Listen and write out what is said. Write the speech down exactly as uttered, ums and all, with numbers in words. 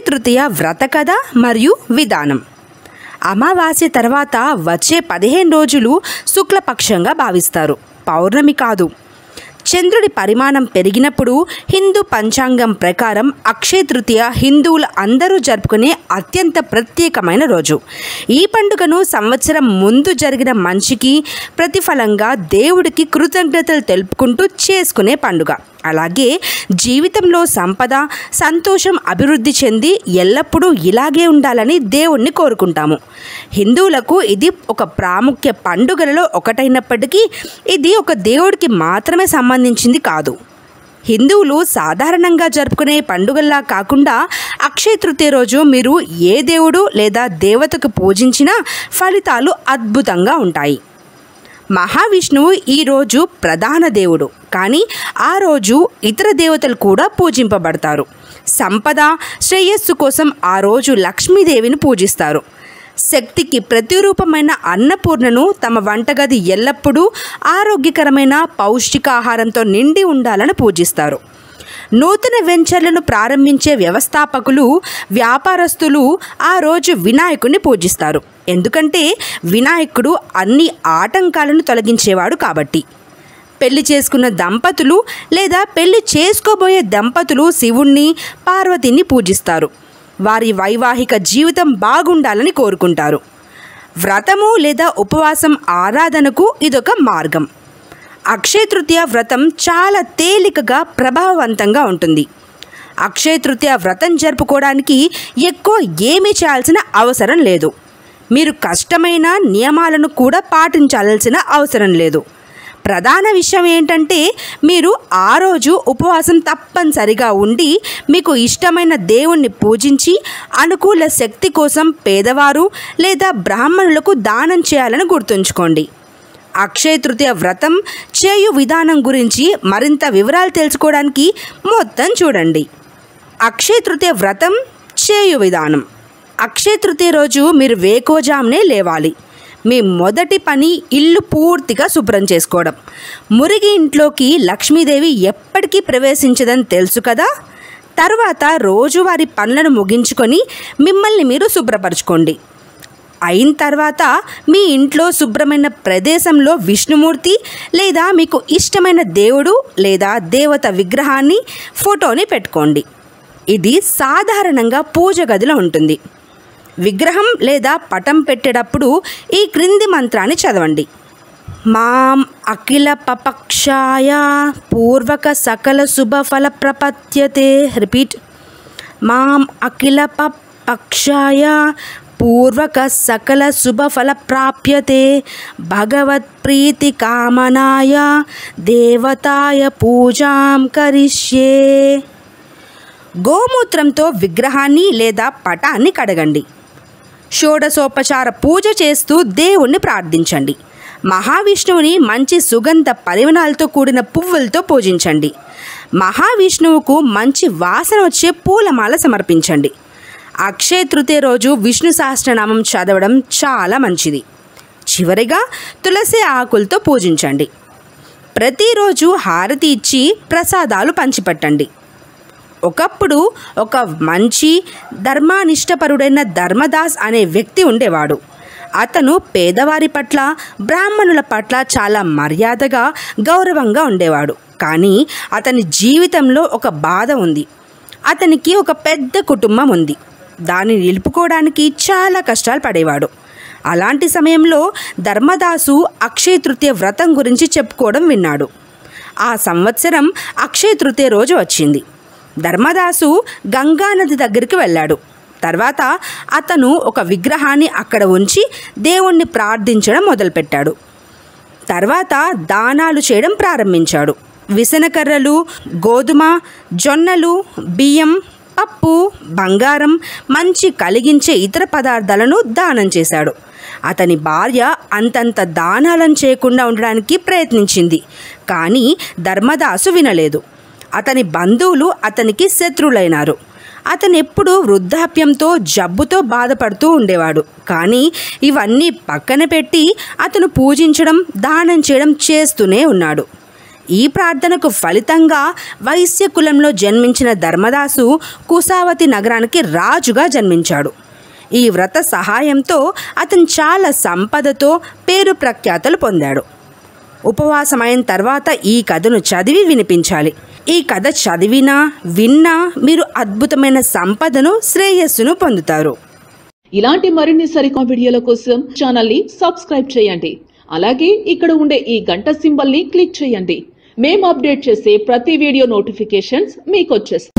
తృతీయ వ్రత కథ మరియు విధానం. అమావాస్య తర్వాత వచ్చే పదిహేను రోజులు శుక్లపక్షంగా భావిస్తారు. పౌర్ణమి కాదు. చంద్రుడి పరిమాణం పెరిగినప్పుడు హిందూ పంచాంగం ప్రకారం అక్షయ తృతీయ హిందువులు అందరూ జరుపుకునే అత్యంత ప్రత్యేకమైన రోజు. ఈ పండుగను సంవత్సరం ముందు జరిగిన మంచికి ప్రతిఫలంగా దేవుడికి కృతజ్ఞతలు తెలుపుకుంటూ చేసుకునే పండుగ. అలాగే జీవితంలో సంపద, సంతోషం అభివృద్ధి చెంది ఎల్లప్పుడూ ఇలాగే ఉండాలని దేవుణ్ణి కోరుకుంటాము. హిందువులకు ఇది ఒక ప్రాముఖ్య పండుగలలో ఒకటైనప్పటికీ ఇది ఒక దేవుడికి మాత్రమే సంబంధించింది కాదు. హిందువులు సాధారణంగా జరుపుకునే పండుగల్లా కాకుండా అక్షయ తృతీయ రోజు మీరు ఏ దేవుడు లేదా దేవతకు పూజించినా ఫలితాలు అద్భుతంగా ఉంటాయి. మహావిష్ణువు ఈరోజు ప్రధాన దేవుడు, కానీ ఆ రోజు ఇతర దేవతలు కూడా పూజింపబడతారు. సంపద, శ్రేయస్సు కోసం ఆ రోజు లక్ష్మీదేవిని పూజిస్తారు. శక్తికి ప్రతిరూపమైన అన్నపూర్ణను తమ వంటగది ఎల్లప్పుడూ ఆరోగ్యకరమైన పౌష్టికాహారంతో నిండి ఉండాలని పూజిస్తారు. నూతన వెంచర్లను ప్రారంభించే వ్యవస్థాపకులు, వ్యాపారస్తులు ఆ రోజు వినాయకుడిని పూజిస్తారు. ఎందుకంటే వినాయకుడు అన్ని ఆటంకాలను తొలగించేవాడు కాబట్టి. పెళ్లి చేసుకున్న దంపతులు లేదా పెళ్లి చేసుకోబోయే దంపతులు శివుణ్ణి, పార్వతిని పూజిస్తారు. వారి వైవాహిక జీవితం బాగుండాలని కోరుకుంటారు. వ్రతము లేదా ఉపవాసం ఆరాధనకు ఇదొక మార్గం. అక్షయ తృతీయ వ్రతం చాలా తేలికగా, ప్రభావవంతంగా ఉంటుంది. అక్షయ తృతీయ వ్రతం జరుపుకోవడానికి ఎక్కువ ఏమీ చేయాల్సిన అవసరం లేదు. మీరు కష్టమైన నియమాలను కూడా పాటించాల్సిన అవసరం లేదు. ప్రధాన విషయం ఏంటంటే మీరు ఆ రోజు ఉపవాసం తప్పనిసరిగా ఉండి మీకు ఇష్టమైన దేవుణ్ణి పూజించి అనుకూల శక్తి కోసం పేదవారు లేదా బ్రాహ్మణులకు దానం చేయాలని గుర్తుంచుకోండి. అక్షయ తృతీయ వ్రతం చేయు విధానం గురించి మరింత వివరాలు తెలుసుకోవడానికి మొత్తం చూడండి. అక్షయ తృతీయ వ్రతం చేయు విధానం. అక్షయ తృతీయ రోజు మీరు వేకోజామునే లేవాలి. మీ మొదటి పని ఇల్లు పూర్తిగా శుభ్రం చేసుకోవడం. మురిగి ఇంట్లోకి లక్ష్మీదేవి ఎప్పటికీ ప్రవేశించదని తెలుసు కదా. తర్వాత రోజువారి పనులను ముగించుకొని మిమ్మల్ని మీరు శుభ్రపరచుకోండి. అయిన తర్వాత మీ ఇంట్లో శుభ్రమైన ప్రదేశంలో విష్ణుమూర్తి లేదా మీకు ఇష్టమైన దేవుడు లేదా దేవత విగ్రహాన్ని, ఫోటోని పెట్టుకోండి. ఇది సాధారణంగా పూజ గదిలో ఉంటుంది. విగ్రహం లేదా పటం పెట్టేటప్పుడు ఈ క్రింది మంత్రాన్ని చదవండి. మాం అఖిల పపక్షాయ పూర్వక సకల శుభఫల ప్రపత్యతే. రిపీట్. మాం అఖిల పపక్షాయ పూర్వక సకల శుభఫల ప్రాప్యతే భగవత్ ప్రీతి కామనాయ దేవతాయ పూజాం కరిష్యే. గోమూత్రంతో విగ్రహాన్ని లేదా పటాన్ని కడగండి. షోడశోపచార పూజ చేస్తూ దేవుణ్ణి ప్రార్థించండి. మహావిష్ణువుని మంచి సుగంధ పరిమళాలతో కూడిన పువ్వులతో పూజించండి. మహావిష్ణువుకు మంచి వాసన వచ్చే పూలమాల సమర్పించండి. అక్షయ తృతీయ రోజు విష్ణు సహస్రనామం చదవడం చాలా మంచిది. చివరిగా తులసి ఆకులతో పూజించండి. ప్రతిరోజు హారతి ఇచ్చి ప్రసాదాలు పంచిపెట్టండి. ఒకప్పుడు ఒక మంచి ధర్మానిష్టపరుడైన ధర్మదాస్ అనే వ్యక్తి ఉండేవాడు. అతను పేదవారి పట్ల, బ్రాహ్మణుల పట్ల చాలా మర్యాదగా, గౌరవంగా ఉండేవాడు. కానీ అతని జీవితంలో ఒక బాధ ఉంది. అతనికి ఒక పెద్ద కుటుంబం ఉంది. దాన్ని నిలుపుకోవడానికి చాలా కష్టాలు పడేవాడు. అలాంటి సమయంలో ధర్మదాసు అక్షయ తృతీయ వ్రతం గురించి చెప్పుకోవడం విన్నాడు. ఆ సంవత్సరం అక్షయ తృతీయ రోజు వచ్చింది. ధర్మదాసు గంగానది దగ్గరికి వెళ్ళాడు. తర్వాత అతను ఒక విగ్రహాన్ని అక్కడ ఉంచి దేవుణ్ణి ప్రార్థించడం మొదలుపెట్టాడు. తర్వాత దానాలు చేయడం ప్రారంభించాడు. విసనకర్రలు, గోధుమ, జొన్నలు, బియ్యం, పప్పు, బంగారం, మంచి కలిగించే ఇతర పదార్థాలను దానం చేశాడు. అతని భార్య అంతంత దానాలను చేయకుండా ఉండడానికి ప్రయత్నించింది. కానీ ధర్మదాసు వినలేదు. అతని బంధువులు అతనికి శత్రువులైనారు. అతను ఎప్పుడూ వృద్ధాప్యంతో, జబ్బుతో బాధపడుతూ ఉండేవాడు. కానీ ఇవన్నీ పక్కన పెట్టి అతను పూజించడం, దానం చేయడం చేస్తూనే ఉన్నాడు. ఈ ప్రార్థనకు ఫలితంగా వైశ్య కులంలో జన్మించిన ధర్మదాసు కుసావతి నగరానికి రాజుగా జన్మించాడు. ఈ వ్రత సహాయంతో అతను చాలా సంపదతో పేరు ప్రఖ్యాతలు పొందాడు. ఉపవాసమైన తర్వాత ఈ కథను చదివి వినిపించాలి. ఈ కథ చదివినా విన్నా మీరు అద్భుతమైన సంపదను, శ్రేయస్సును పొందుతారు. ఇలాంటి మరిన్ని సరికొత్త వీడియోల కోసం ఛానల్ ని సబ్స్క్రైబ్ చేయండి. అలాగే ఇక్కడ ఉండే ఈ గంట సింబల్ ని క్లిక్ చేయండి. మేము అప్డేట్ చేసే ప్రతి వీడియో నోటిఫికేషన్స్ మీకు వచ్చేస్తాయి.